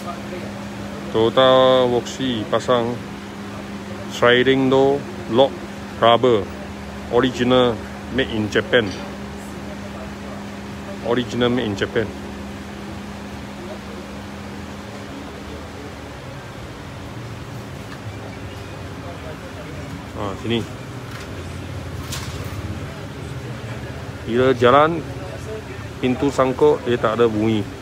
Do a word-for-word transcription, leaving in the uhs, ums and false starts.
Toyota Voxy pasang sliding door lock rubber, original made in Japan. Original made in Japan. Ah, sini. Bila jalan pintu sangkut dia tak ada bunyi.